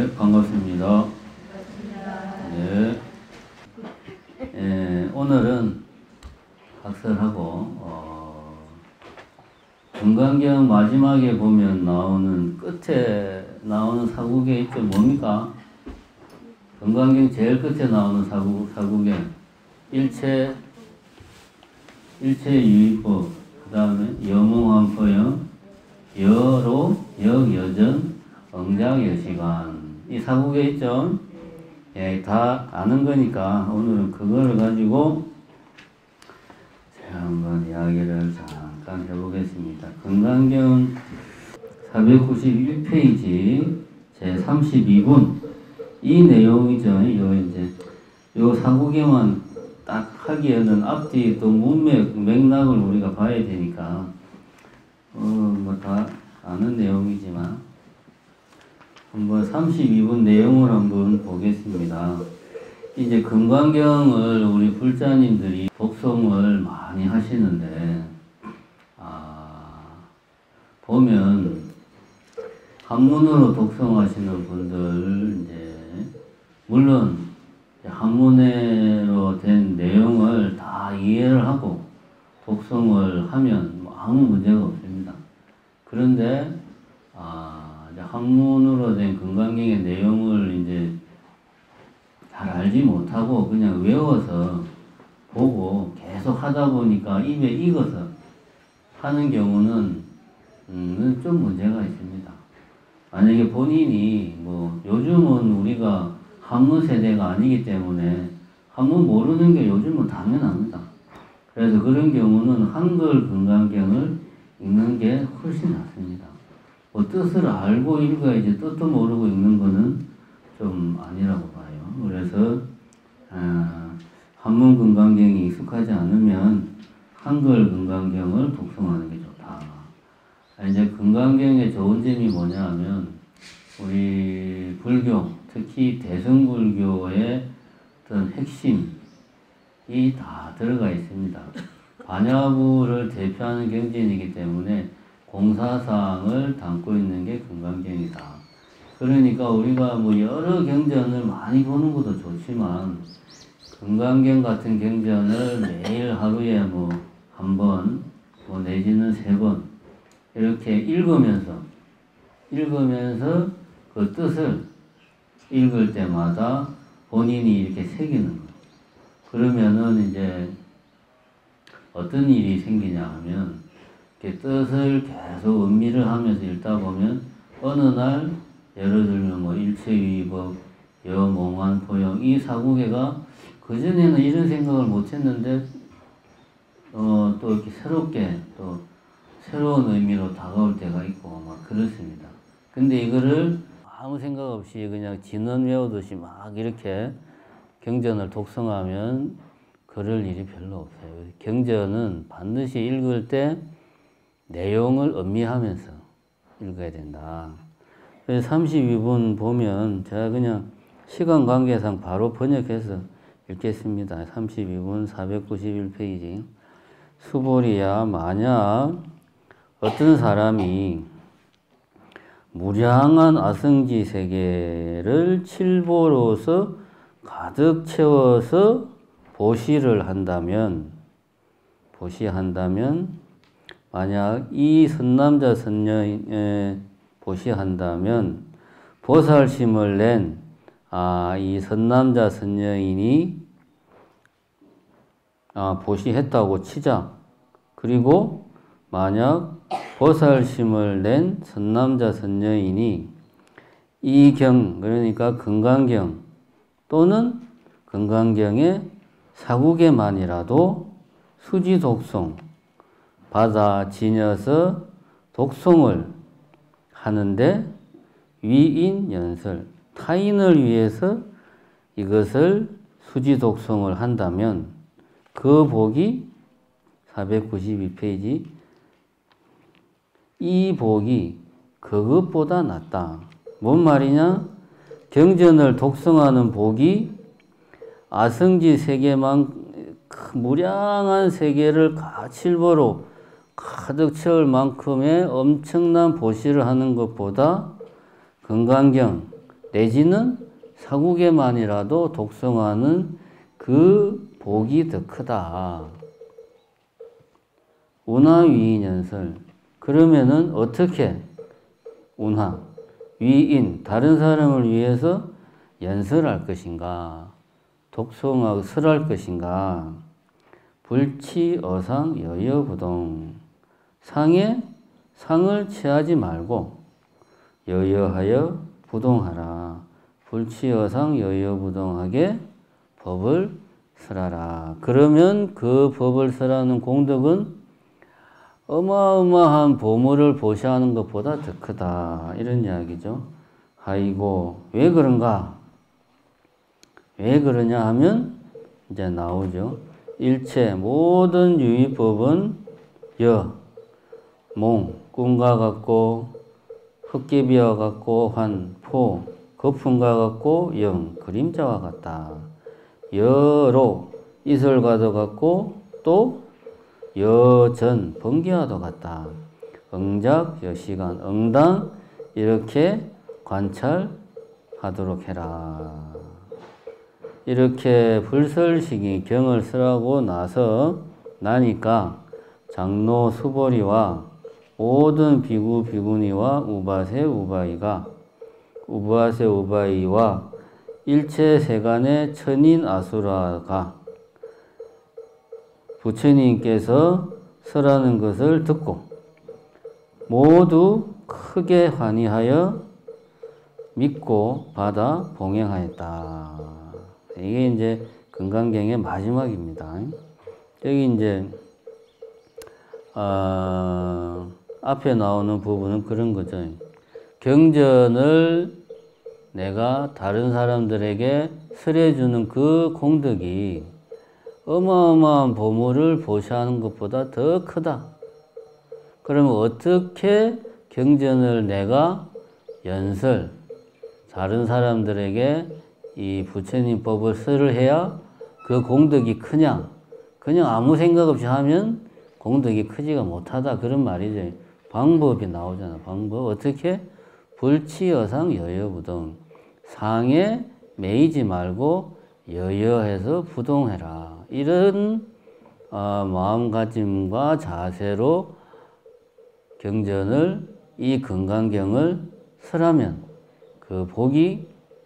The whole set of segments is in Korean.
네, 반갑습니다. 네. 오늘은 학설하고, 금강경 마지막에 보면 끝에 나오는 사국에 있죠. 뭡니까? 금강경 제일 끝에 나오는 사국에 일체유의법, 그 다음에 여몽환포영, 여로, 역여전, 응장여시관. 이 사국에 있죠. 예, 다 아는 거니까 오늘은 그거를 가지고 제가 한번 이야기를 잠깐 해보겠습니다. 금강경 491페이지 제 32분 이 내용이죠. 요 사국에만 딱 하기에는 앞뒤 또 문맥, 맥락을 우리가 봐야 되니까 뭐 다 아는 내용이지만 한번 32분 내용을 한번 보겠습니다. 이제 금강경을 우리 불자님들이 독송을 많이 하시는데, 보면 한문으로 독송하시는 분들, 물론 한문으로 된 내용을 다 이해를 하고 독송을 하면 아무 문제가 없습니다. 그런데 한문으로 된 금강경의 내용을 잘 알지 못하고 그냥 외워서 보고 계속 하다 보니까 입에 익어서 하는 경우는 좀 문제가 있습니다. 만약에 본인이 요즘은 우리가 한문 세대가 아니기 때문에 한문 모르는 게 요즘은 당연합니다. 그래서 그런 경우는 한글 금강경을 읽는 게 훨씬 낫습니다. 뜻을 알고 읽어야지 뜻도 모르고 읽는 거는 좀 아니라고 봐요. 그래서 한문 금강경이 익숙하지 않으면 한글 금강경을 독송하는 게 좋다. 이제 금강경의 좋은 점이 뭐냐 하면 우리 불교, 특히 대승불교의 어떤 핵심이 다 들어가 있습니다. 반야부를 대표하는 경전이기 때문에 공사상을 담고 있는 게 금강경이다. 그러니까 우리가 여러 경전을 많이 보는 것도 좋지만 금강경 같은 경전을 매일 하루에 한 번, 내지는 3번 이렇게 읽으면서 그 뜻을 읽을 때마다 본인이 이렇게 새기는 거예요. 그러면은 이제 어떤 일이 생기냐 하면 이렇게 뜻을 계속 음미를 하면서 읽다 보면 어느 날 예를 들면 일체유의법, 여몽환포영 이 사국에가 그전에는 이런 생각을 못 했는데 또 이렇게 새롭게 또 새로운 의미로 다가올 때가 있고 막 그렇습니다. 근데 이거를 아무 생각 없이 그냥 진언 외우듯이 막 이렇게 경전을 독송하면 그럴 일이 별로 없어요. 경전은 반드시 읽을 때 내용을 음미하면서 읽어야 된다. 그래서 32분 보면 제가 그냥 시간 관계상 바로 번역해서 읽겠습니다. 32분 491페이지. 수보리야, 만약 어떤 사람이 무량한 아승지 세계를 칠보로서 가득 채워서 보시한다면 만약 이 선남자 선녀에 보시한다면 보살심을 낸 이 선남자 선녀인이 보시했다고 치자. 그리고 만약 보살심을 낸 선남자 선녀인이 이 경, 그러니까 금강경 또는 금강경의 사국에만이라도 수지 독송 받아 지녀서 독송을 하는데 위인 연설, 타인을 위해서 이것을 수지 독송을 한다면 그 복이 492페이지 이 복이 그것보다 낫다. 뭔 말이냐? 경전을 독송하는 복이 아승지 세계만 무량한 세계를 칠보로 가득 채울 만큼의 엄청난 보시를 하는 것보다 금강경, 내지는 사국에만이라도 독성하는 그 복이 더 크다. 운하 위인연설. 그러면은 어떻게 운하, 위인, 다른 사람을 위해서 연설할 것인가? 독송하고 설할 것인가? 불치, 어상, 여여부동. 상을 취하지 말고 여여하여 부동하라. 불치, 어상, 여여부동하게 법을 설하라. 그러면 그 법을 설하는 공덕은 어마어마한 보물을 보시하는 것보다 더 크다. 이런 이야기죠. 아이고, 왜 그런가? 왜 그러냐 하면 이제 나오죠. 일체 모든 유의법은 몽, 꿈과 같고 헛개비와 같고 포, 거품과 같고 그림자와 같다. 여로, 이설과도 같고 또 여전, 번개와도 같다. 응작, 여시간, 응당 이렇게 관찰하도록 해라. 이렇게 불설시기 경을 쓰라고 나니까 장로 수보리와 모든 비구 비구니와 우바세 우바이와 일체 세간의 천인 아수라가 부처님께서 설하는 것을 듣고 모두 크게 환희하여 믿고 받아 봉행하였다. 이게 이제 금강경의 마지막입니다. 여기 이제 앞에 나오는 부분은 그런 거죠. 경전을 내가 다른 사람들에게 설해주는 그 공덕이 어마어마한 보물을 보시하는 것보다 더 크다. 그러면 어떻게 경전을 내가 다른 사람들에게 이 부처님 법을 설을 해야 그 공덕이 크냐? 그냥 아무 생각 없이 하면 공덕이 크지가 못하다. 그런 말이죠. 방법이 나오잖아. 방법. 어떻게? 불치여상 여여부동. 상에 매이지 말고 여여해서 부동해라. 이런 마음가짐과 자세로 경전을, 이 금강경을 설하면 그 복이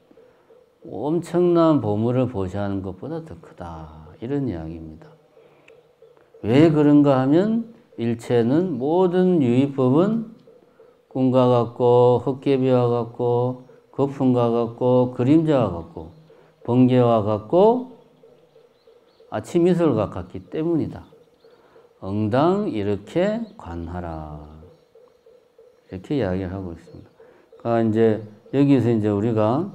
엄청난 보물을 보시하는 것보다 더 크다. 이런 이야기입니다. 왜 그런가 하면 일체는 모든 유의법은 꿈과 같고 헛개비와 같고 거품과 같고 그림자와 같고 번개와 같고 아침 이슬과 같기 때문이다. 응당 이렇게 관하라. 이렇게 이야기를 하고 있습니다. 그러니까 이제 여기서 이제 우리가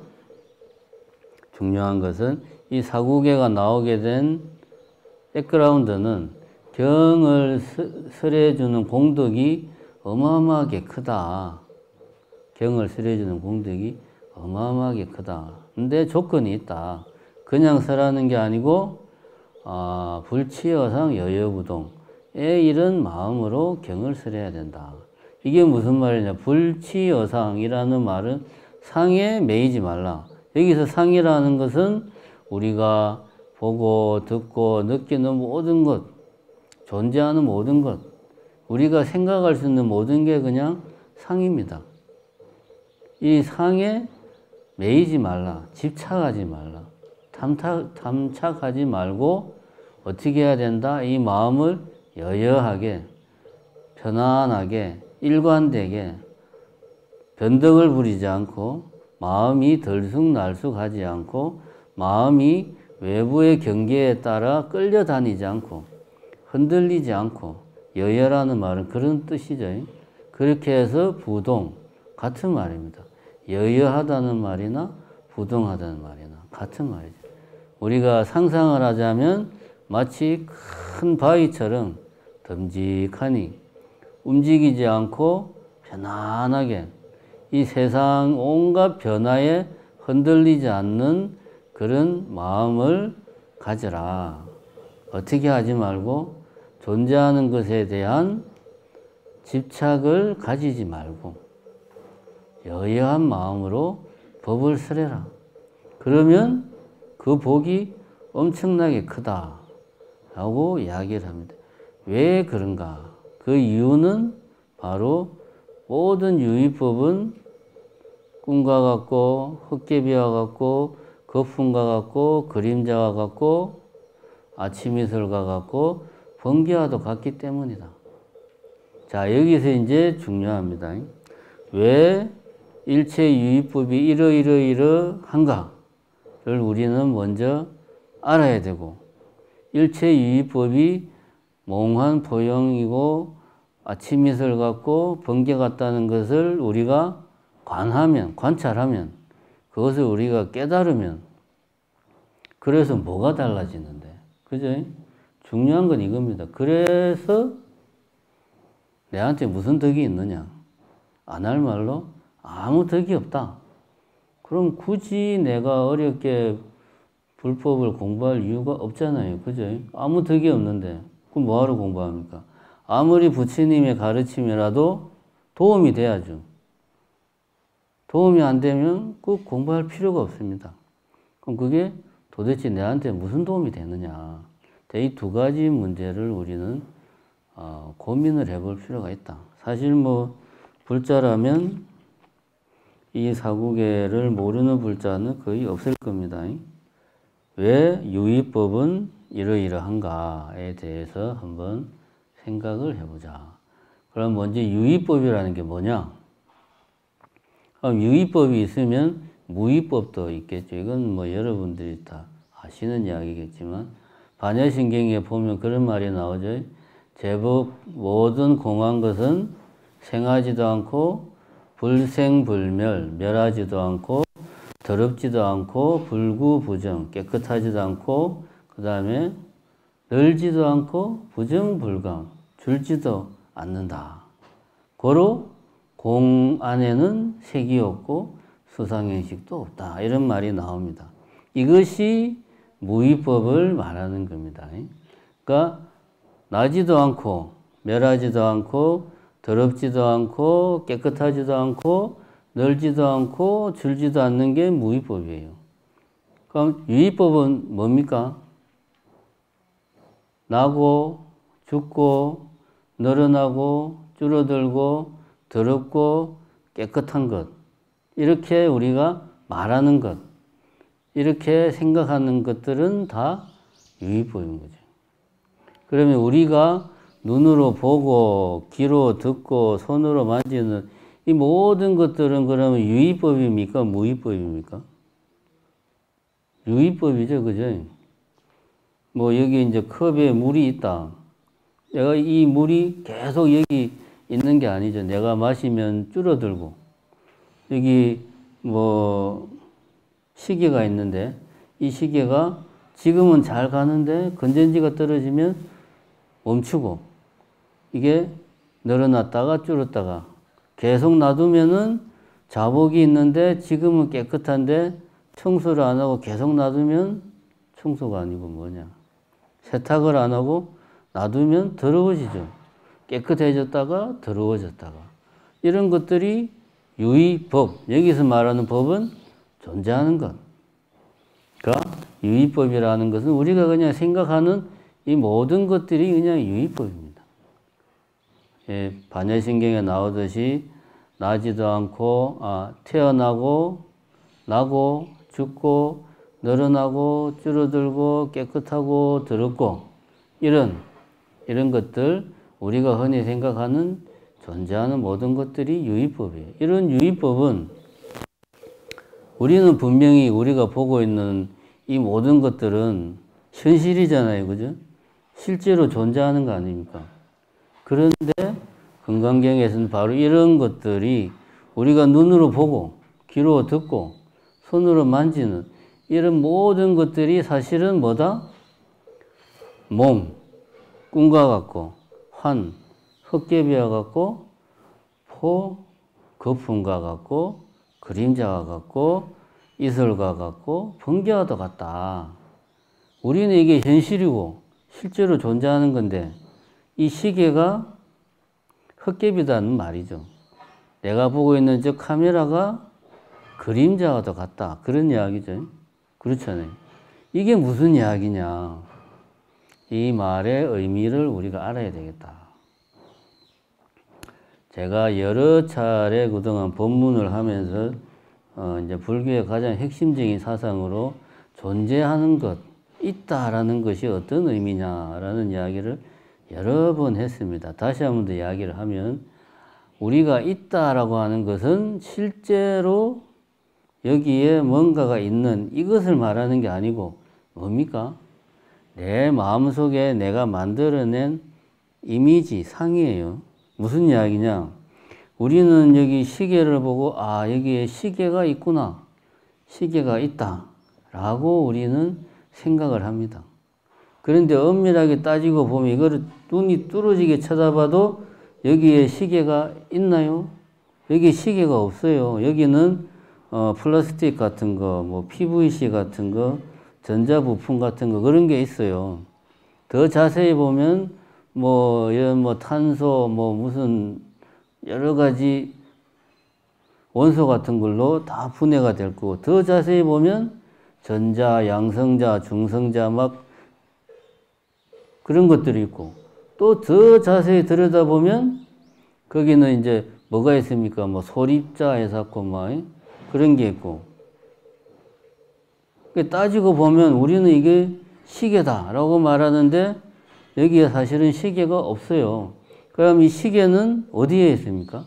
중요한 것은 이 사구계가 나오게 된 백그라운드는 경을 설해주는 공덕이 어마어마하게 크다. 경을 설해주는 공덕이 어마어마하게 크다. 근데 조건이 있다. 그냥 설하는 게 아니고 불치여상 여여부동 이런 마음으로 경을 설해야 된다. 이게 무슨 말이냐? 불치여상이라는 말은 상에 매이지 말라. 여기서 상이라는 것은 우리가 보고 듣고 느끼는 모든 것, 존재하는 모든 것, 우리가 생각할 수 있는 모든 게 그냥 상입니다. 이 상에 매이지 말라, 집착하지 말라, 탐착하지 말고 어떻게 해야 된다? 이 마음을 여여하게, 편안하게, 일관되게 변덕을 부리지 않고 마음이 들쑥날쑥하지 않고 마음이 외부의 경계에 따라 끌려다니지 않고 흔들리지 않고 여여라는 말은 그런 뜻이죠. 그렇게 해서 부동, 같은 말입니다. 여여하다는 말이나 부동하다는 말이나 같은 말이죠. 우리가 상상을 하자면 마치 큰 바위처럼 듬직하니 움직이지 않고 편안하게 이 세상 온갖 변화에 흔들리지 않는 그런 마음을 가져라. 어떻게 하지 말고 존재하는 것에 대한 집착을 가지지 말고 여여한 마음으로 법을 설해라. 그러면 그 복이 엄청나게 크다 라고 이야기를 합니다. 왜 그런가? 그 이유는 바로 모든 유의법은 꿈과 같고 헛개비와 같고 거품과 같고 그림자와 같고 아침 이슬과 같고 번개와도 같기 때문이다. 자, 여기서 이제 중요합니다. 왜 일체 유의법이 이러이러이러한가를 우리는 먼저 알아야 되고, 일체 유의법이 몽환 포용이고 아침 이슬 같고 번개 같다는 것을 우리가 관찰하면, 그것을 우리가 깨달으면, 그래서 뭐가 달라지는데? 그죠? 중요한 건 이겁니다. 그래서 내한테 무슨 덕이 있느냐? 안 할 말로 아무 덕이 없다. 그럼 굳이 내가 어렵게 불법을 공부할 이유가 없잖아요. 그죠? 아무 덕이 없는데 그럼 뭐하러 공부합니까? 아무리 부처님의 가르침이라도 도움이 돼야죠. 도움이 안 되면 꼭 공부할 필요가 없습니다. 그럼 그게 도대체 내한테 무슨 도움이 되느냐? 이 두 가지 문제를 우리는 고민을 해볼 필요가 있다. 사실 뭐 불자라면 이 사구계를 모르는 불자는 거의 없을 겁니다. 왜 유의법은 이러이러한가에 대해서 한번 생각을 해보자. 그럼 먼저 유의법이라는 게 뭐냐? 유의법이 있으면 무의법도 있겠죠. 이건 뭐 여러분들이 다 아시는 이야기겠지만 반야신경에 보면 그런 말이 나오죠. 제법 모든 공한 것은 생하지도 않고 불생불멸, 멸하지도 않고 더럽지도 않고 불구부정, 깨끗하지도 않고 그 다음에 늘지도 않고 부정불감, 줄지도 않는다. 고로 공 안에는 색이 없고 수상행식도 없다. 이런 말이 나옵니다. 이것이 무의법을 말하는 겁니다. 그러니까 나지도 않고 멸하지도 않고 더럽지도 않고 깨끗하지도 않고 늘지도 않고 줄지도 않는 게 무의법이에요. 그럼 유의법은 뭡니까? 나고 죽고 늘어나고 줄어들고 더럽고 깨끗한 것, 이렇게 우리가 말하는 것, 이렇게 생각하는 것들은 다 유의법인 거죠. 그러면 우리가 눈으로 보고 귀로 듣고 손으로 만지는 이 모든 것들은 그러면 유의법입니까? 무의법입니까? 유의법이죠. 그죠? 뭐 여기 이제 컵에 물이 있다. 내가 이 물이 계속 여기 있는 게 아니죠. 내가 마시면 줄어들고, 여기 뭐 시계가 있는데 이 시계가 지금은 잘 가는데 건전지가 떨어지면 멈추고, 이게 늘어났다가 줄었다가 계속 놔두면은 자복이 있는데 지금은 깨끗한데 청소를 안 하고 계속 놔두면 청소가 아니고 뭐냐, 세탁을 안 하고 놔두면 더러워지죠. 깨끗해졌다가 더러워졌다가, 이런 것들이 유의법, 여기서 말하는 법은 존재하는 것. 그러니까 유의법이라는 것은 우리가 그냥 생각하는 이 모든 것들이 그냥 유의법입니다. 예, 반야신경에 나오듯이 나지도 않고 태어나고 나고 죽고 늘어나고 줄어들고 깨끗하고 더럽고, 이런 것들, 우리가 흔히 생각하는 존재하는 모든 것들이 유의법이에요. 이런 유의법은 우리는 분명히 우리가 보고 있는 이 모든 것들은 현실이잖아요. 그죠? 실제로 존재하는 거 아닙니까? 그런데 금강경에서는 바로 이런 것들이 우리가 눈으로 보고 귀로 듣고 손으로 만지는 이런 모든 것들이 사실은 뭐다? 몸, 꿈과 같고 환, 헛개비와 같고 포, 거품과 같고 그림자와 같고 이슬과 같고 번개와도 같다. 우리는 이게 현실이고 실제로 존재하는 건데, 이 시계가 헛개비다는 말이죠. 내가 보고 있는 저 카메라가 그림자와도 같다. 그런 이야기죠. 그렇잖아요. 이게 무슨 이야기냐. 이 말의 의미를 우리가 알아야 되겠다. 제가 여러 차례 그동안 법문을 하면서 이제 불교의 가장 핵심적인 사상으로 존재하는 것, 있다라는 것이 어떤 의미냐라는 이야기를 여러 번 했습니다. 다시 한 번 더 이야기를 하면 우리가 있다라고 하는 것은 실제로 여기에 뭔가가 있는 이것을 말하는 게 아니고 뭡니까? 내 마음속에 내가 만들어낸 이미지, 상이에요. 무슨 이야기냐? 우리는 여기 시계를 보고 아, 여기에 시계가 있구나. 시계가 있다. 라고 우리는 생각을 합니다. 그런데 엄밀하게 따지고 보면 이거를 눈이 뚫어지게 쳐다봐도 여기에 시계가 있나요? 여기 시계가 없어요. 여기는 플라스틱 같은 거, 뭐 PVC 같은 거, 전자부품 같은 거 그런 게 있어요. 더 자세히 보면 뭐 이런 뭐 탄소 뭐 무슨 여러 가지 원소 같은 걸로 다 분해가 될 거고 더 자세히 보면 전자, 양성자, 중성자 막 그런 것들이 있고 또 더 자세히 들여다보면 거기는 이제 뭐가 있습니까? 뭐 소립자 해갖고 막 그런 게 있고 따지고 보면 우리는 이게 시계다라고 말하는데 여기에 사실은 시계가 없어요. 그럼 이 시계는 어디에 있습니까?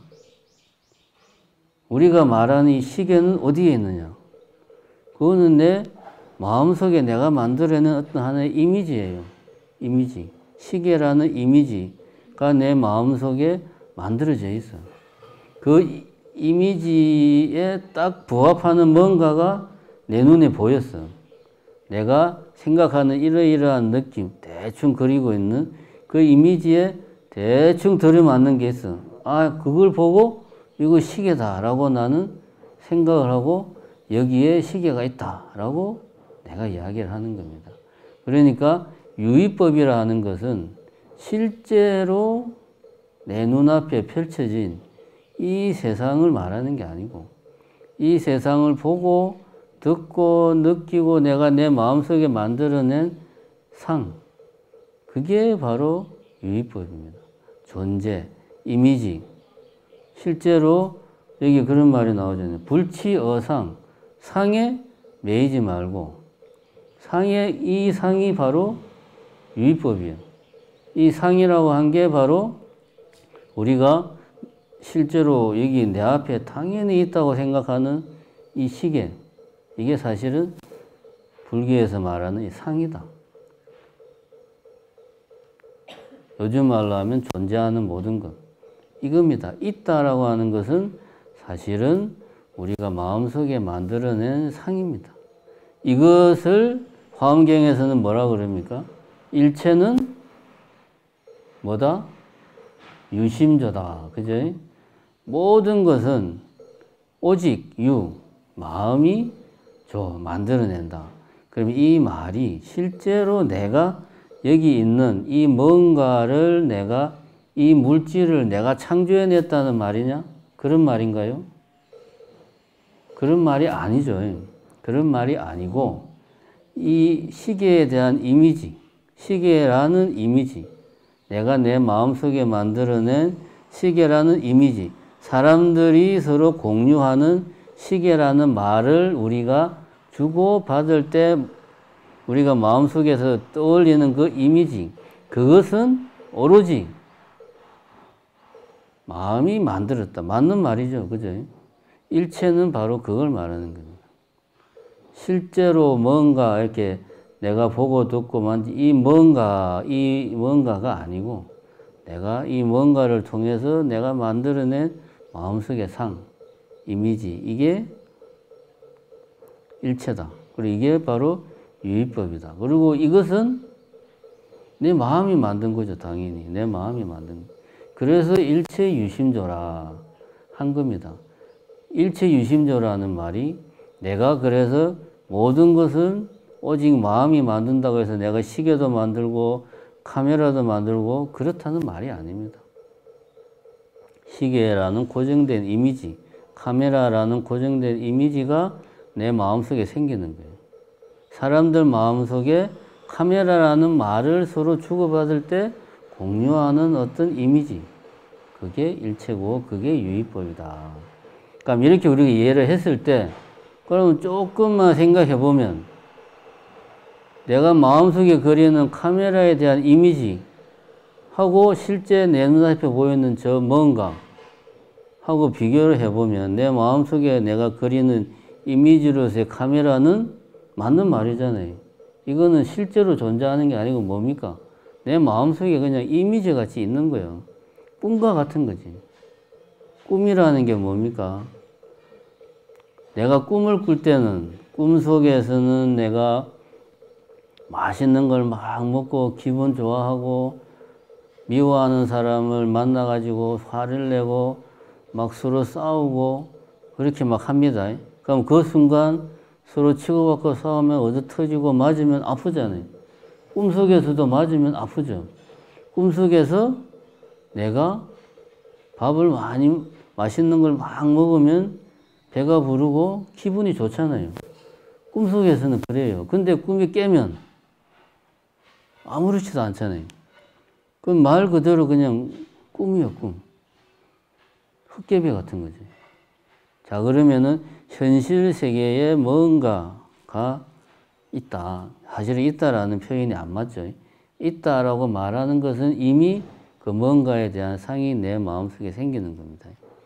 우리가 말하는 이 시계는 어디에 있느냐? 그거는 내 마음속에 내가 만들어낸 어떤 하나의 이미지예요. 이미지. 시계라는 이미지가 내 마음속에 만들어져 있어요. 그 이미지에 딱 부합하는 뭔가가 내 눈에 보였어. 내가 생각하는 이러이러한 느낌, 대충 그리고 있는 그 이미지에 대충 들어맞는 게 있어. 아, 그걸 보고 이거 시계다라고 나는 생각을 하고 여기에 시계가 있다라고 내가 이야기를 하는 겁니다. 그러니까 유의법이라 하는 것은 실제로 내 눈앞에 펼쳐진 이 세상을 말하는 게 아니고 이 세상을 보고 듣고 느끼고 내가 내 마음속에 만들어낸 상, 그게 바로 유의법입니다. 존재, 이미지. 실제로 여기 그런 말이 나오잖아요. 불치어상, 상에 매이지 말고 이 상이 바로 유의법이에요. 이 상이라고 한 게 바로 우리가 실제로 여기 내 앞에 당연히 있다고 생각하는 이 시계, 이게 사실은 불교에서 말하는 이 상이다. 요즘 말로 하면 존재하는 모든 것, 이겁니다. 있다라고 하는 것은 사실은 우리가 마음속에 만들어낸 상입니다. 이것을 화엄경에서는 뭐라 그럽니까? 일체는 뭐다? 유심조다. 그죠? 모든 것은 오직 마음이 만들어낸다. 그럼 이 말이 실제로 내가 여기 있는 이 뭔가를 이 물질을 내가 창조해냈다는 말이냐? 그런 말인가요? 그런 말이 아니죠. 그런 말이 아니고 이 시계에 대한 이미지, 시계라는 이미지, 내가 내 마음속에 만들어낸 시계라는 이미지, 사람들이 서로 공유하는 시계라는 말을 우리가 주고받을 때 우리가 마음속에서 떠올리는 그 이미지, 그것은 오로지 마음이 만들었다. 맞는 말이죠. 그죠? 일체는 바로 그걸 말하는 겁니다. 실제로 뭔가 이렇게 내가 보고 듣고 만진 이 뭔가가 아니고 내가 이 뭔가를 통해서 내가 만들어낸 마음속의 상, 이미지, 이게 일체다. 그리고 이게 바로 유의법이다. 그리고 이것은 내 마음이 만든 거죠. 당연히. 내 마음이 만든 거. 그래서 일체유심조라 한 겁니다. 일체유심조라는 말이 내가 그래서 모든 것은 오직 마음이 만든다고 해서 내가 시계도 만들고 카메라도 만들고 그렇다는 말이 아닙니다. 시계라는 고정된 이미지, 카메라라는 고정된 이미지가 내 마음속에 생기는 거예요. 사람들 마음속에 카메라라는 말을 서로 주고받을 때 공유하는 어떤 이미지, 그게 일체고 그게 유의법이다. 그러니까 이렇게 우리가 이해를 했을 때 그러면 조금만 생각해 보면 내가 마음속에 그리는 카메라에 대한 이미지 하고 실제 내 눈앞에 보이는 저 뭔가 하고 비교를 해보면 내 마음속에 내가 그리는 이미지로서의 카메라는 맞는 말이잖아요. 이거는 실제로 존재하는 게 아니고 뭡니까? 내 마음속에 그냥 이미지 같이 있는 거예요. 꿈과 같은 거지. 꿈이라는 게 뭡니까? 내가 꿈을 꿀 때는 꿈 속에서는 내가 맛있는 걸 막 먹고 기분 좋아하고 미워하는 사람을 만나가지고 화를 내고 막 서로 싸우고 그렇게 막 합니다. 그럼 그 순간 서로 치고받고 싸우면 어디 터지고 맞으면 아프잖아요. 꿈속에서도 맞으면 아프죠. 꿈속에서 내가 밥을 많이 맛있는 걸 막 먹으면 배가 부르고 기분이 좋잖아요. 꿈속에서는 그래요. 근데 꿈이 깨면 아무렇지도 않잖아요. 그건 말 그대로 그냥 꿈이요, 꿈. 헛개비 같은 거지. 자, 그러면은 현실 세계에 뭔가가 있다. 사실은 있다라는 표현이 안 맞죠. 있다라고 말하는 것은 이미 그 뭔가에 대한 상이 내 마음속에 생기는 겁니다.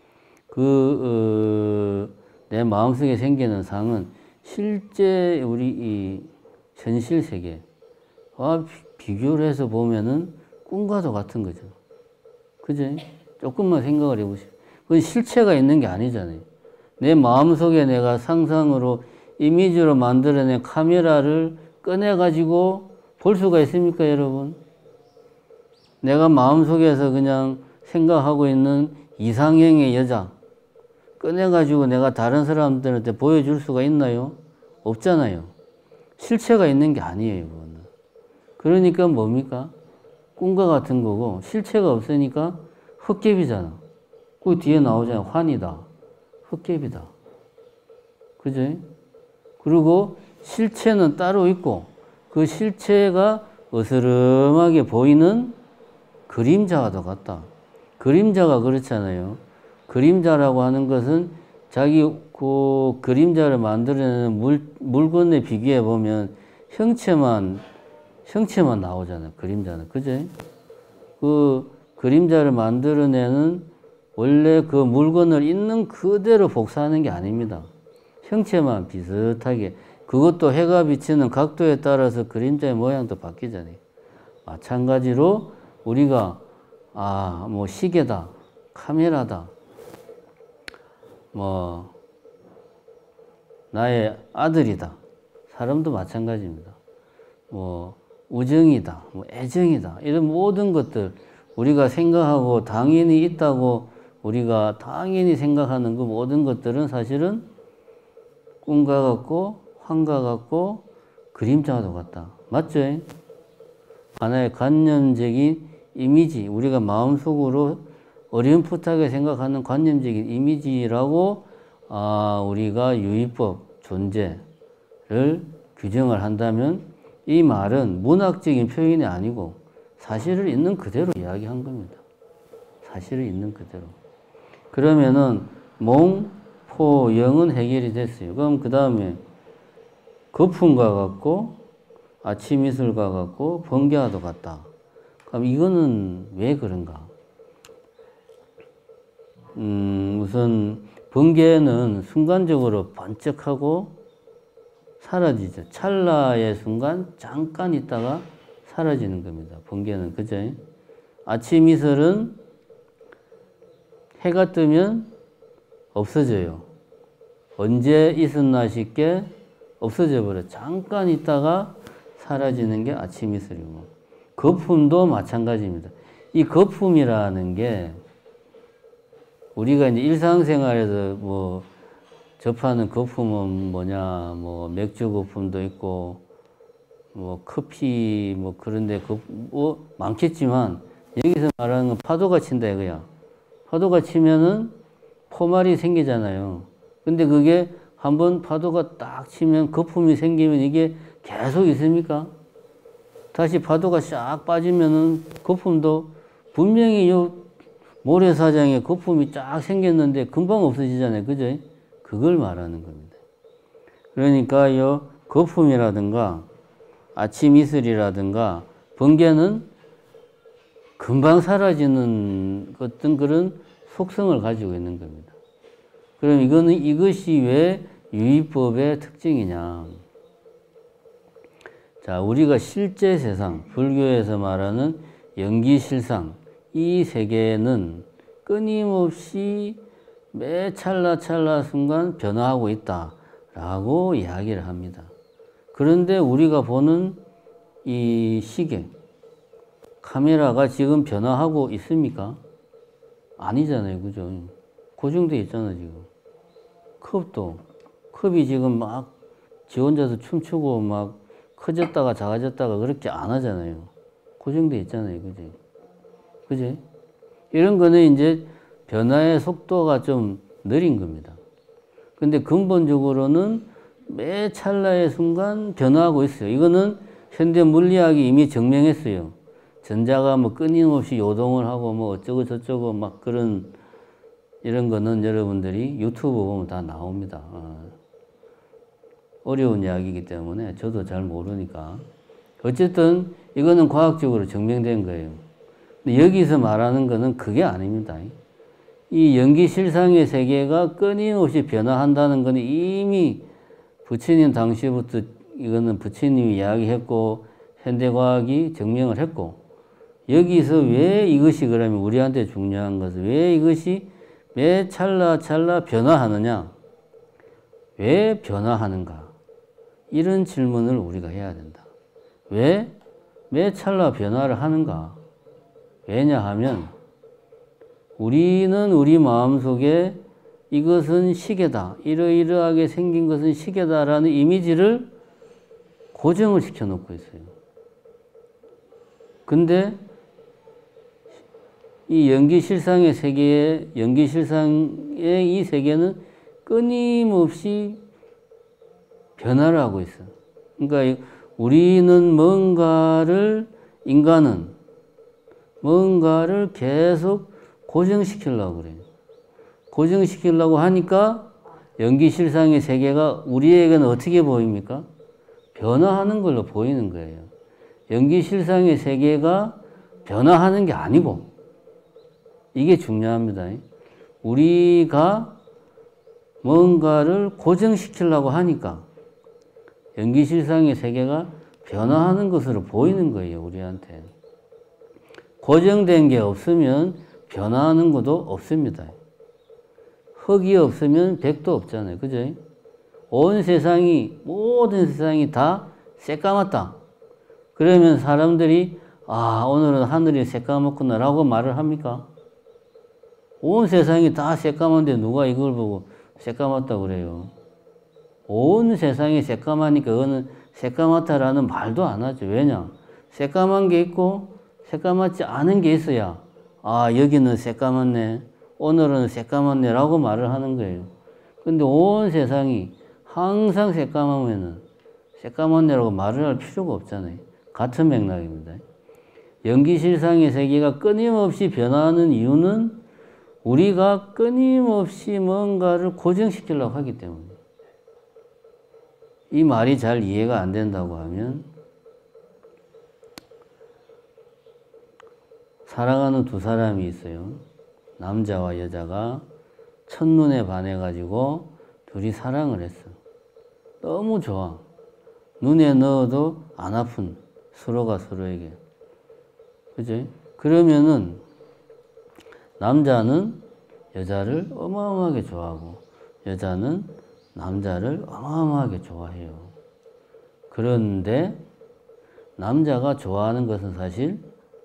내 마음속에 생기는 상은 실제 우리 이 현실 세계와 비교를 해서 보면은 꿈과도 같은 거죠. 그죠? 조금만 생각을 해보시오. 그건 실체가 있는 게 아니잖아요. 내 마음속에 내가 상상으로 이미지로 만들어낸 카메라를 꺼내가지고 볼 수가 있습니까, 여러분? 내가 마음속에서 그냥 생각하고 있는 이상형의 여자 꺼내가지고 내가 다른 사람들한테 보여줄 수가 있나요? 없잖아요. 실체가 있는 게 아니에요, 그거는. 그러니까 뭡니까? 꿈과 같은 거고 실체가 없으니까 헛개비잖아. 그 뒤에 나오잖아. 환이다. 헛개비다. 그죠? 그리고 실체는 따로 있고 그 실체가 어스름하게 보이는 그림자와도 같다. 그림자가 그렇잖아요. 그림자라고 하는 것은 자기 그 그림자를 만들어내는 물건에 비교해 보면 형체만 나오잖아요. 그림자는. 그죠? 그 그림자를 만들어내는 원래 그 물건을 있는 그대로 복사하는 게 아닙니다. 형체만 비슷하게. 그것도 해가 비치는 각도에 따라서 그림자의 모양도 바뀌잖아요. 마찬가지로 우리가 뭐 시계다, 카메라다, 뭐 나의 아들이다. 사람도 마찬가지입니다. 뭐 우정이다, 뭐 애정이다. 이런 모든 것들 우리가 생각하고 당연히 있다고 우리가 당연히 생각하는 그 모든 것들은 사실은 꿈과 같고 환과 같고 그림자와도 같다. 맞죠? 하나의 관념적인 이미지, 우리가 마음속으로 어렴풋하게 생각하는 관념적인 이미지라고 우리가 유의법, 존재를 규정을 한다면 이 말은 문학적인 표현이 아니고 사실을 있는 그대로 이야기한 겁니다. 사실을 있는 그대로. 그러면은 몽, 포, 영은 해결이 됐어요. 그럼 그 다음에 거품과 같고 아침 이슬과 같고 번개와도 같다. 그럼 이거는 왜 그런가? 우선 번개는 순간적으로 번쩍하고 사라지죠. 찰나의 순간 잠깐 있다가 사라지는 겁니다. 번개는. 그죠? 아침 이슬은 해가 뜨면 없어져요. 언제 있었나 싶게 없어져 버려. 잠깐 있다가 사라지는 게 아침 이슬이고. 거품도 마찬가지입니다. 이 거품이라는 게 우리가 이제 일상생활에서 뭐 접하는 거품은 뭐냐, 뭐 맥주 거품도 있고, 뭐 커피 뭐 그런데 뭐 많겠지만 여기서 말하는 건 파도가 친다 이거야. 파도가 치면은 포말이 생기잖아요. 근데 그게 한번 파도가 딱 치면 거품이 생기면 이게 계속 있습니까? 다시 파도가 싹 빠지면은 거품도 분명히 요 모래사장에 거품이 쫙 생겼는데 금방 없어지잖아요. 그죠? 그걸 말하는 겁니다. 그러니까 요 거품이라든가 아침 이슬이라든가 번개는 금방 사라지는 어떤 그런 속성을 가지고 있는 겁니다. 그럼 이것이 왜 유의법의 특징이냐? 자, 우리가 실제 세상, 불교에서 말하는 연기실상, 이 세계는 끊임없이 매 찰나찰나 순간 변화하고 있다라고 이야기를 합니다. 그런데 우리가 보는 이 시계, 카메라가 지금 변화하고 있습니까? 아니잖아요. 그죠? 고정되어 있잖아, 지금. 컵이 지금 막 지 혼자서 춤추고 막 커졌다가 작아졌다가 그렇게 안 하잖아요. 고정되어 있잖아요. 그지? 그지? 이런 거는 이제 변화의 속도가 좀 느린 겁니다. 근데 근본적으로는 매 찰나의 순간 변화하고 있어요. 이거는 현대 물리학이 이미 증명했어요. 전자가 뭐 끊임없이 요동을 하고 뭐 어쩌고 저쩌고 막 그런 이런 거는 여러분들이 유튜브 보면 다 나옵니다. 어려운 이야기이기 때문에 저도 잘 모르니까. 어쨌든 이거는 과학적으로 증명된 거예요. 근데 여기서 말하는 거는 그게 아닙니다. 이 연기실상의 세계가 끊임없이 변화한다는 것은 이미 부처님 당시부터 이거는 부처님이 이야기했고 현대과학이 증명을 했고, 여기서 왜 이것이 그러면 우리한테 중요한 것은 왜 이것이 매 찰나찰나 변화하느냐? 왜 변화하는가? 이런 질문을 우리가 해야 된다. 왜 매 찰나 변화를 하는가? 왜냐하면 우리는 우리 마음속에 이것은 시계다, 이러이러하게 생긴 것은 시계다라는 이미지를 고정을 시켜 놓고 있어요. 근데 이 연기실상의 세계에, 연기실상의 이 세계는 끊임없이 변화를 하고 있어요. 그러니까 우리는 인간은 뭔가를 계속 고정시키려고 그래요. 고정시키려고 하니까 연기실상의 세계가 우리에게는 어떻게 보입니까? 변화하는 걸로 보이는 거예요. 연기실상의 세계가 변화하는 게 아니고, 이게 중요합니다. 우리가 뭔가를 고정시키려고 하니까 연기실상의 세계가 변화하는 것으로 보이는 거예요, 우리한테. 고정된 게 없으면 변화하는 것도 없습니다. 흙이 없으면 백도 없잖아요. 그죠? 온 세상이, 모든 세상이 다 새까맣다. 그러면 사람들이, 오늘은 하늘이 새까맣구나 라고 말을 합니까? 온 세상이 다 새까만데 누가 이걸 보고 새까맣다고 그래요? 온 세상이 새까마니까 그거는 새까맣다라는 말도 안 하죠. 왜냐? 새까만 게 있고 새까맣지 않은 게 있어야 여기는 새까맣네, 오늘은 새까맣네 라고 말을 하는 거예요. 근데 온 세상이 항상 새까마면은 새까맣네라고 말을 할 필요가 없잖아요. 같은 맥락입니다. 연기실상의 세계가 끊임없이 변화하는 이유는 우리가 끊임없이 뭔가를 고정시키려고 하기 때문에. 이 말이 잘 이해가 안 된다고 하면, 사랑하는 두 사람이 있어요. 남자와 여자가 첫눈에 반해가지고 둘이 사랑을 했어. 너무 좋아. 눈에 넣어도 안 아픈 서로가 서로에게. 그죠? 그러면은 남자는 여자를 어마어마하게 좋아하고 여자는 남자를 어마어마하게 좋아해요. 그런데 남자가 좋아하는 것은 사실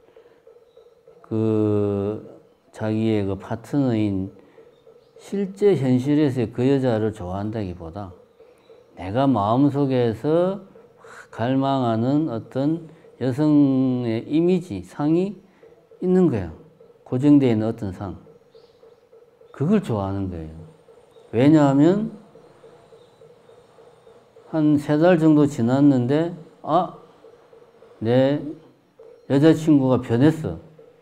자기의 그 파트너인 실제 현실에서의 그 여자를 좋아한다기보다 내가 마음속에서 갈망하는 어떤 여성의 이미지, 상이 있는 거야. 고정되어 있는 어떤 상. 그걸 좋아하는 거예요. 왜냐하면 한 3달 정도 지났는데 아, 내 여자친구가 변했어.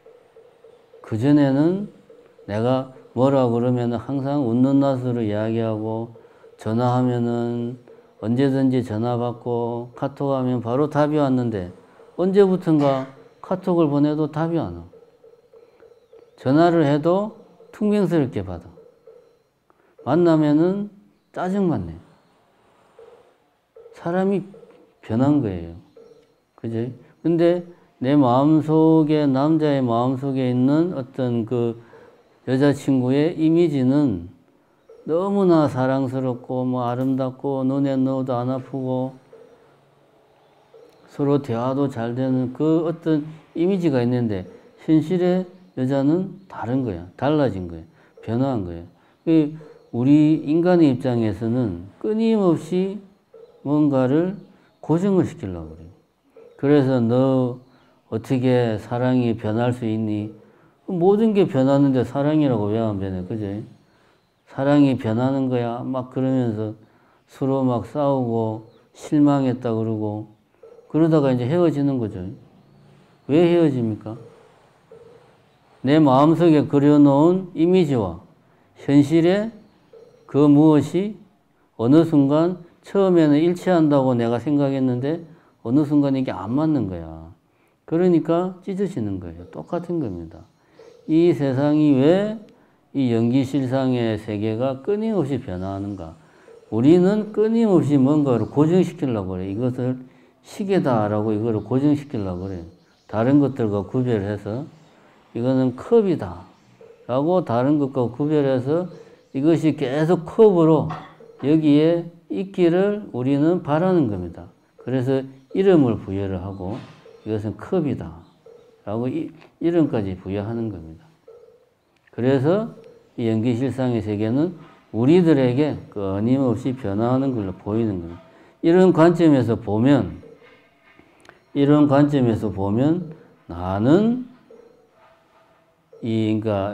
그전에는 내가 뭐라 그러면 항상 웃는 낯으로 이야기하고 전화하면은 언제든지 전화 받고 카톡하면 바로 답이 왔는데 언제부턴가 카톡을 보내도 답이 안 와. 전화를 해도 퉁명스럽게 받아. 만나면은 짜증만 내. 사람이 변한 거예요. 그지? 근데 내 마음속에, 남자의 마음속에 있는 어떤 그 여자친구의 이미지는 너무나 사랑스럽고 뭐 아름답고 눈에 넣어도 안 아프고 서로 대화도 잘 되는 그 어떤 이미지가 있는데 현실의 여자는 다른 거야. 달라진 거야. 변화한 거야. 우리 인간의 입장에서는 끊임없이 뭔가를 고정을 시키려고 그래요. 그래서 너 어떻게 사랑이 변할 수 있니? 모든 게 변하는데 사랑이라고 왜 안 변해? 그지? 사랑이 변하는 거야. 막 그러면서 서로 막 싸우고 실망했다 그러고 그러다가 이제 헤어지는 거죠. 왜 헤어집니까? 내 마음속에 그려놓은 이미지와 현실의 그 무엇이 어느 순간 처음에는 일치한다고 내가 생각했는데 어느 순간 이게 안 맞는 거야. 그러니까 찢어지는 거예요. 똑같은 겁니다. 이 세상이 왜 이 연기실상의 세계가 끊임없이 변화하는가? 우리는 끊임없이 뭔가를 고정시키려고 그래. 이것을 시계다라고 이거를 고정시키려고 그래. 다른 것들과 구별해서 이거는 컵이다 라고 다른 것과 구별해서 이것이 계속 컵으로 여기에 있기를 우리는 바라는 겁니다. 그래서 이름을 부여를 하고 이것은 컵이다 라고 이름까지 부여하는 겁니다. 그래서 이 연기실상의 세계는 우리들에게 끊임없이 변화하는 걸로 보이는 겁니다. 이런 관점에서 보면 나는 그러니까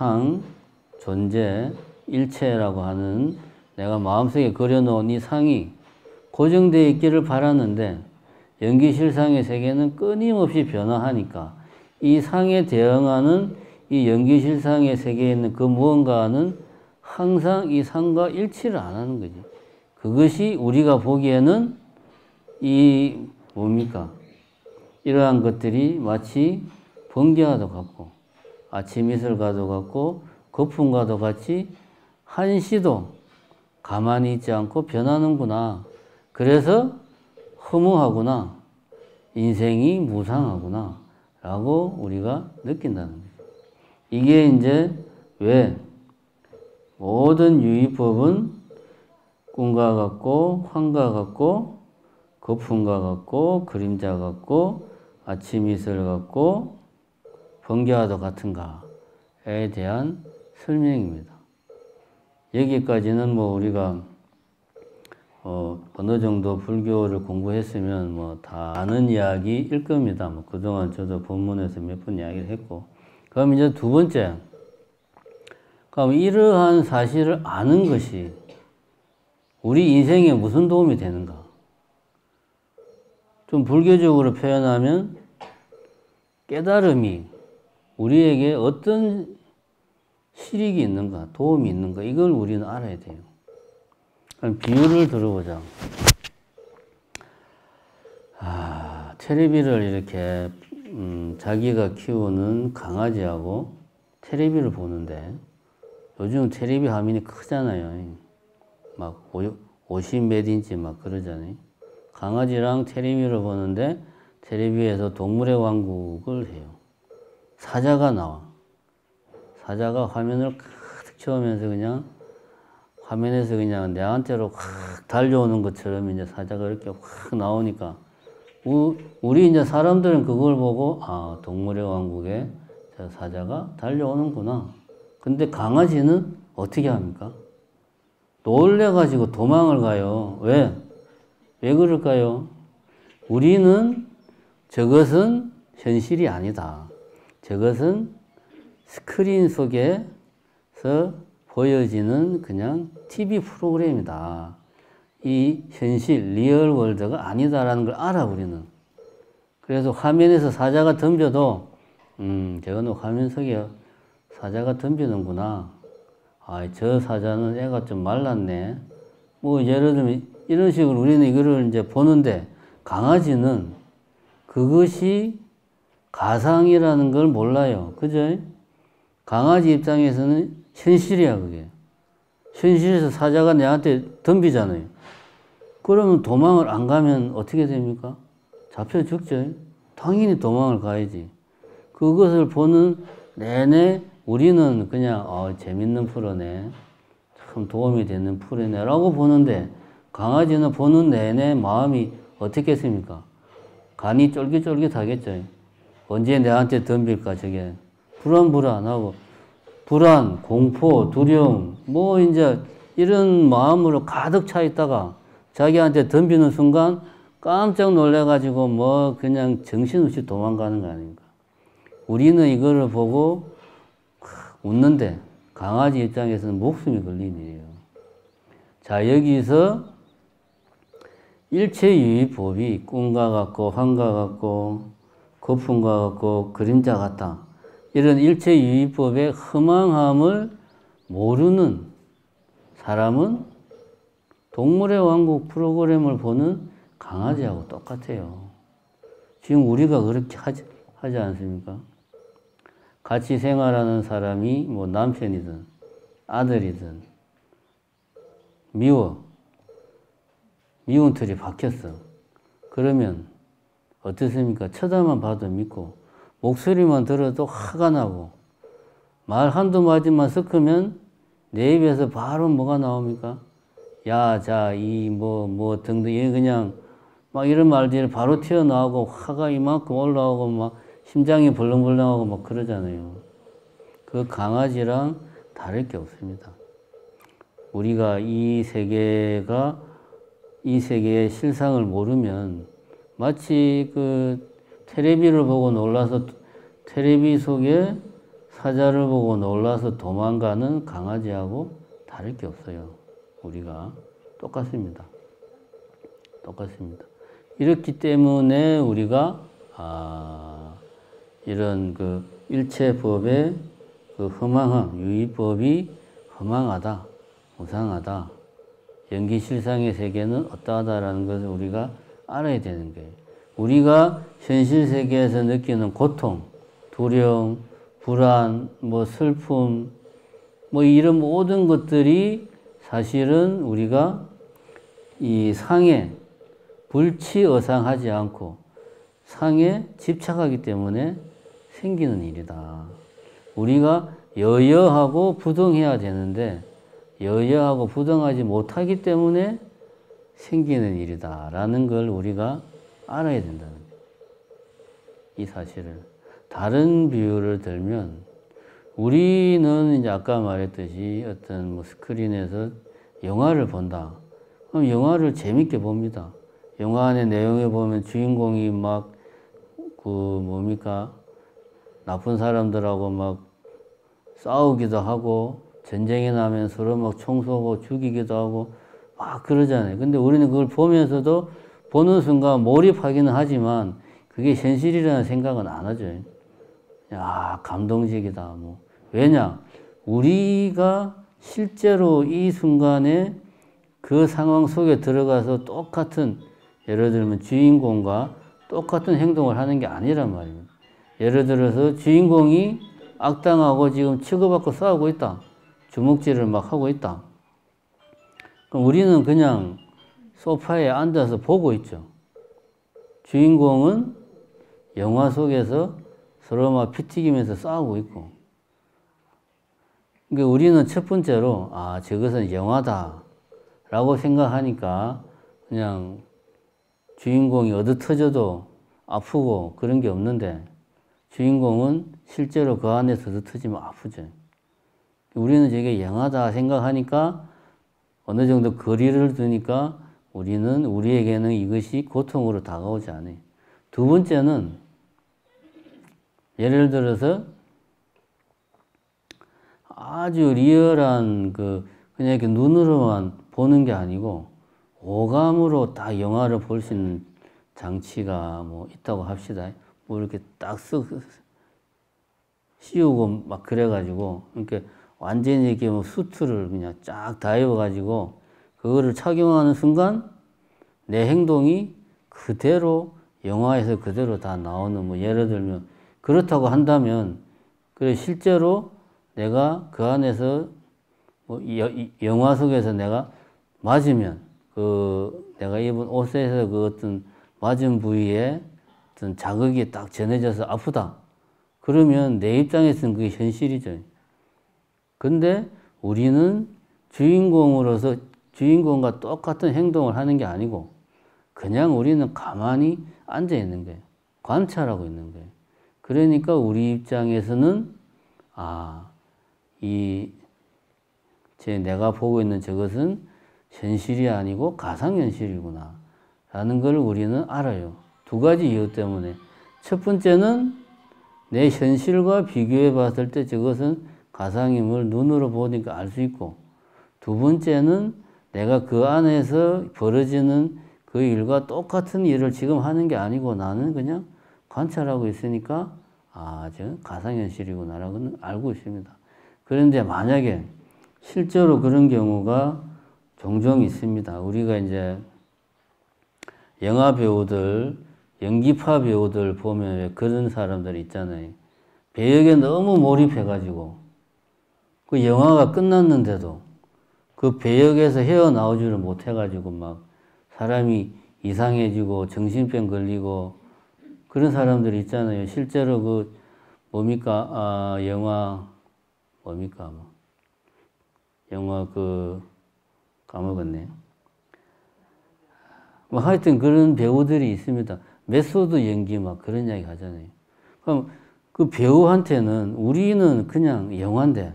존재, 일체라고 하는 내가 마음속에 그려놓은 이 상이 고정되어 있기를 바라는데 연기실상의 세계는 끊임없이 변화하니까 이 상에 대응하는 이 연기실상의 세계에 있는 그 무언가는 항상 이 상과 일치를 안 하는 거지. 그것이 우리가 보기에는 뭡니까? 이러한 것들이 마치 번개와도 같고 아침 이슬과도 같고 거품과도 같이 한시도 가만히 있지 않고 변하는구나. 그래서 허무하구나. 인생이 무상하구나. 라고 우리가 느낀다는 거죠. 이게 이제 왜 모든 유의법은 꿈과 같고 환과 같고 거품과 같고 그림자 같고 아침 이슬 같고 번개와도 같은가에 대한 설명입니다. 여기까지는 뭐 우리가 어느 정도 불교를 공부했으면 뭐 다 아는 이야기일 겁니다. 뭐 그동안 저도 본문에서 몇 번 이야기를 했고. 그럼 이제 두 번째. 그럼 이러한 사실을 아는 것이 우리 인생에 무슨 도움이 되는가? 좀 불교적으로 표현하면 깨달음이 우리에게 어떤 실익이 있는가, 도움이 있는가, 이걸 우리는 알아야 돼요. 그럼 비유를 들어보자. 테레비를 이렇게 자기가 키우는 강아지하고 테레비를 보는데 요즘 테레비 화면이 크잖아요. 막 50몇 인치 막 그러잖아요. 강아지랑 테레비를 보는데 테레비에서 동물의 왕국을 해요. 사자가 나와. 사자가 화면을 가득 채우면서 그냥 화면에서 그냥 내한테로 확 달려오는 것처럼 이제 사자가 이렇게 확 나오니까 우리 이제 사람들은 그걸 보고 동물의 왕국에 저 사자가 달려오는구나. 근데 강아지는 어떻게 합니까? 놀래가지고 도망을 가요. 왜? 왜 그럴까요? 우리는 저것은 현실이 아니다. 저것은 스크린 속에서 보여지는 그냥 TV 프로그램이다. 이 현실, 리얼 월드가 아니다라는 걸 알아, 우리는. 그래서 화면에서 사자가 덤벼도, 저거는 화면 속에 사자가 덤비는구나. 아, 저 사자는 애가 좀 말랐네. 뭐, 예를 들면, 이런 식으로 우리는 이거를 이제 보는데, 강아지는 그것이 가상이라는 걸 몰라요. 그죠? 강아지 입장에서는 현실이야, 그게. 현실에서 사자가 내한테 덤비잖아요. 그러면 도망을 안 가면 어떻게 됩니까? 잡혀 죽죠. 당연히 도망을 가야지. 그것을 보는 내내 우리는 그냥 재밌는 프로네. 참 도움이 되는 프로네 라고 보는데 강아지는 보는 내내 마음이 어떻겠습니까? 간이 쫄깃쫄깃하겠죠. 언제 내한테 덤빌까 저게. 불안하고 불안, 공포, 두려움 뭐 이제 이런 마음으로 가득 차 있다가 자기한테 덤비는 순간 깜짝 놀래가지고 뭐 그냥 정신없이 도망가는 거 아닙니까? 우리는 이거를 보고 웃는데 강아지 입장에서는 목숨이 걸린 일이에요. 자, 여기서 일체유의법이 꿈과 같고 환과 같고 거품과 같고 그림자 같다. 이런 일체유의법의 허망함을 모르는 사람은 동물의 왕국 프로그램을 보는 강아지하고 똑같아요. 지금 우리가 그렇게 하지 않습니까? 같이 생활하는 사람이 뭐 남편이든 아들이든 미운 털이 박혔어. 그러면 어떻습니까? 쳐다만 봐도 믿고 목소리만 들어도 화가 나고 말 한두 마디만 섞으면 내 입에서 바로 뭐가 나옵니까? 야, 자, 뭐 등등 그냥 막 이런 말들이 바로 튀어나오고 화가 이만큼 올라오고 막 심장이 벌렁벌렁하고 막 그러잖아요. 그 강아지랑 다를 게 없습니다. 우리가 이 세계의 실상을 모르면 마치 그 테레비를 보고 놀라서 테레비 속에 사자를 보고 놀라서 도망가는 강아지하고 다를 게 없어요. 우리가 똑같습니다. 이렇기 때문에 우리가 이런 그 일체법의 그 허망함, 유의법이 허망하다, 무상하다, 연기실상의 세계는 어떠하다라는 것을 우리가 알아야 되는 거예요. 우리가 현실 세계에서 느끼는 고통, 두려움, 불안, 뭐 슬픔, 뭐 이런 모든 것들이 사실은 우리가 이 상에 불치어상하지 않고 상에 집착하기 때문에 생기는 일이다. 우리가 여여하고 부등해야 되는데 여여하고 부등하지 못하기 때문에 생기는 일이다라는 걸 우리가 알아야 된다는 거예요. 이 사실을. 다른 비유를 들면 우리는 이제 아까 말했듯이 어떤 뭐 스크린에서 영화를 본다. 그럼 영화를 재밌게 봅니다. 영화 안의 내용에 보면 주인공이 막 나쁜 사람들하고 막 싸우기도 하고 전쟁이 나면 서로 막 총 쏘고 죽이기도 하고 막 그러잖아요. 근데 우리는 그걸 보면서도 보는 순간 몰입하기는 하지만 그게 현실이라는 생각은 안 하죠. 야, 감동적이다. 뭐. 왜냐? 우리가 실제로 이 순간에 그 상황 속에 들어가서 똑같은, 예를 들면 주인공과 똑같은 행동을 하는 게 아니란 말입니다. 예를 들어서 주인공이 악당하고 지금 치고받고 싸우고 있다. 주먹질을 막 하고 있다. 그럼 우리는 그냥 소파에 앉아서 보고 있죠. 주인공은 영화 속에서 서로 막 피 튀기면서 싸우고 있고. 그러니까 우리는 첫 번째로, 저것은 영화다. 라고 생각하니까 그냥 주인공이 얻어터져도 아프고 그런 게 없는데 주인공은 실제로 그 안에서 얻어터지면 아프죠. 우리는 저게 영화다 생각하니까 어느 정도 거리를 두니까 우리에게는 이것이 고통으로 다가오지 않아요. 두 번째는 예를 들어서 아주 리얼한 그냥 이렇게 눈으로만 보는 게 아니고 오감으로 딱 영화를 볼 수 있는 장치가 뭐 있다고 합시다. 뭐 이렇게 딱 씌우고 막 그래가지고 이렇게 완전히 이렇게 뭐 수트를 그냥 쫙 다 입어가지고 그거를 착용하는 순간 내 행동이 그대로 영화에서 그대로 다 나오는 뭐 예를 들면 그렇다고 한다면 그래 실제로 내가 그 안에서 뭐 영화 속에서 내가 맞으면 내가 입은 옷에서 그 어떤 맞은 부위에 어떤 자극이 딱 전해져서 아프다. 그러면 내 입장에서는 그게 현실이죠. 근데 우리는 주인공으로서 주인공과 똑같은 행동을 하는 게 아니고 그냥 우리는 가만히 앉아 있는 거예요. 관찰하고 있는 거예요. 그러니까 우리 입장에서는 내가 보고 있는 저것은 현실이 아니고 가상현실이구나 라는 걸 우리는 알아요. 두 가지 이유 때문에. 첫 번째는 내 현실과 비교해 봤을 때 저것은 가상임을 눈으로 보니까 알 수 있고, 두 번째는 내가 그 안에서 벌어지는 그 일과 똑같은 일을 지금 하는 게 아니고 나는 그냥 관찰하고 있으니까 저 가상현실이구나라고는 알고 있습니다. 그런데 만약에 실제로 그런 경우가 종종 있습니다. 우리가 이제 영화 배우들, 연기파 배우들 보면 그런 사람들 있잖아요. 배역에 너무 몰입해가지고 그 영화가 끝났는데도 그 배역에서 헤어나오지를 못해가지고 막 사람이 이상해지고 정신병 걸리고 그런 사람들 있잖아요. 실제로 영화 까먹었네. 뭐 하여튼 그런 배우들이 있습니다. 메소드 연기 막 그런 이야기 하잖아요. 그럼 그 배우한테는 우리는 그냥 영화인데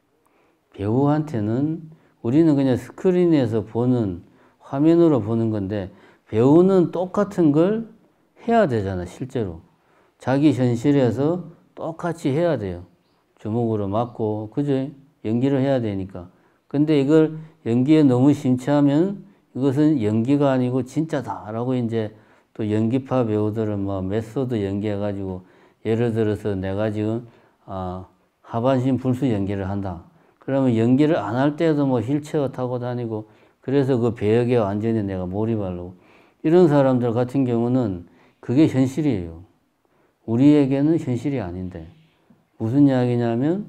배우한테는 우리는 그냥 스크린에서 보는 화면으로 보는 건데 배우는 똑같은 걸 해야 되잖아. 실제로 자기 현실에서 똑같이 해야 돼요. 주먹으로 맞고 그죠? 연기를 해야 되니까. 근데 이걸 연기에 너무 심취하면 이것은 연기가 아니고 진짜다라고 이제 또 연기파 배우들은 뭐 메소드 연기해가지고 예를 들어서 내가 지금 하반신 불수 연기를 한다. 그러면 연기를 안 할 때도 뭐 휠체어 타고 다니고 그래서 그 배역에 완전히 내가 몰입하려고 이런 사람들 같은 경우는 그게 현실이에요. 우리에게는 현실이 아닌데 무슨 이야기냐면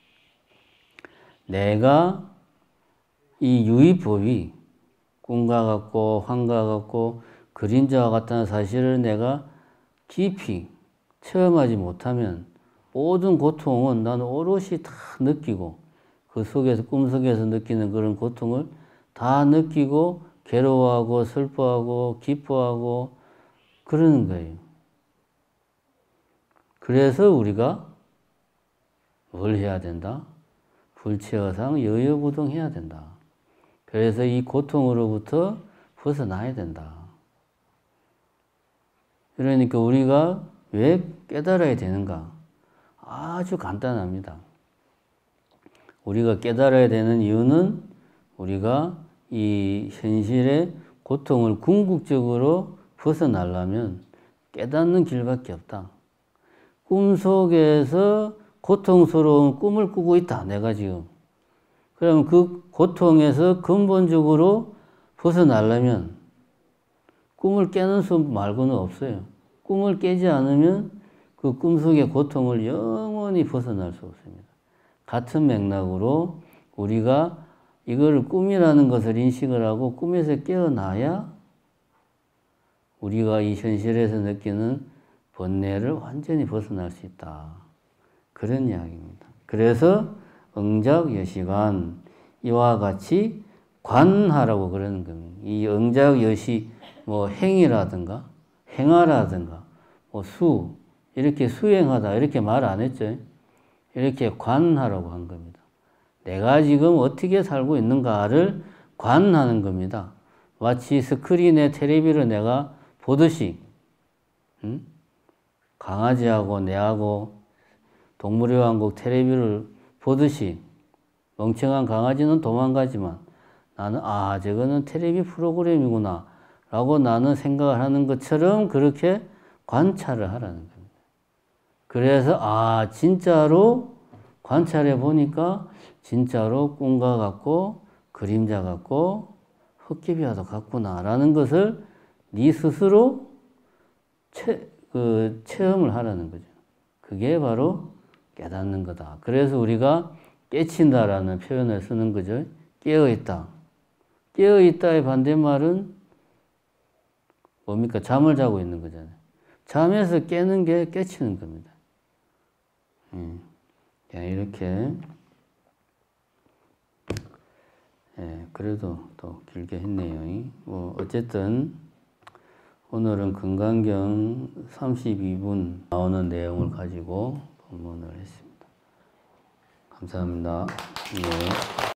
내가 이 유의법이 꿈과 같고 환과 같고 그림자와 같다는 사실을 내가 깊이 체험하지 못하면 모든 고통은 나는 오롯이 다 느끼고 그 속에서 꿈속에서 느끼는 그런 고통을 다 느끼고 괴로워하고 슬퍼하고 기뻐하고 그러는 거예요. 그래서 우리가 뭘 해야 된다? 불체어상 여여부동해야 된다. 그래서 이 고통으로부터 벗어나야 된다. 그러니까 우리가 왜 깨달아야 되는가? 아주 간단합니다. 우리가 깨달아야 되는 이유는 우리가 이 현실의 고통을 궁극적으로 벗어나려면 깨닫는 길밖에 없다. 꿈속에서 고통스러운 꿈을 꾸고 있다. 내가 지금. 그럼 그 고통에서 근본적으로 벗어나려면 꿈을 깨는 수 말고는 없어요. 꿈을 깨지 않으면 그 꿈속의 고통을 영원히 벗어날 수 없습니다. 같은 맥락으로 우리가 이거를 꿈이라는 것을 인식을 하고 꿈에서 깨어나야 우리가 이 현실에서 느끼는 번뇌를 완전히 벗어날 수 있다. 그런 이야기입니다. 그래서 응작여시관 이와 같이 관하라고 그러는 겁니다. 이 응작여시 뭐 행이라든가 행하라든가 뭐 수 이렇게 수행하다 이렇게 말 안 했죠. 이렇게 관하라고 한 겁니다. 내가 지금 어떻게 살고 있는가를 관하는 겁니다. 마치 스크린에 텔레비를 내가 보듯이 강아지하고 내하고 동물의 왕국 텔레비를 보듯이 멍청한 강아지는 도망가지만 나는 저거는 텔레비 프로그램이구나 라고 나는 생각을 하는 것처럼 그렇게 관찰을 하라는 겁니다. 그래서 진짜로 관찰해 보니까 진짜로 꿈과 같고 그림자 같고 헛기비와도 같구나 라는 것을 네 스스로 체험을 하라는 거죠. 그게 바로 깨닫는 거다. 그래서 우리가 깨친다라는 표현을 쓰는 거죠. 깨어있다. 깨어있다의 반대말은 뭡니까? 잠을 자고 있는 거잖아요. 잠에서 깨는 게 깨치는 겁니다. 이렇게 그래도 또 길게 했네요. 어쨌든 오늘은 금강경 32분 나오는 내용을 가지고 본문을 했습니다. 감사합니다. 네.